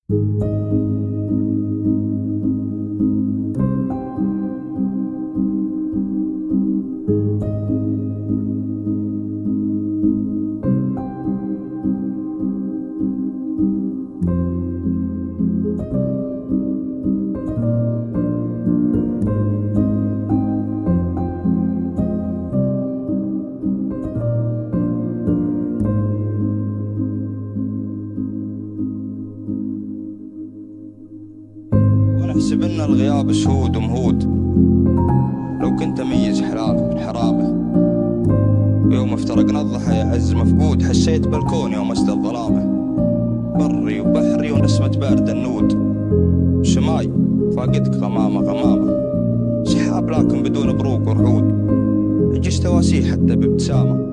ونحسب ان الغياب شهود ومهود، لو كنت اميز حلال من حرامه. ويوم افترقنا الضحى يعز مفقود، حسيت بالكون يوم اسد الظلامه. بري وبحري ونسمة بارد النود، شماي فاقدك غمامة غمامة. سحاب لكن بدون بروق ورعود، عجزت تواسيه حتى بابتسامة.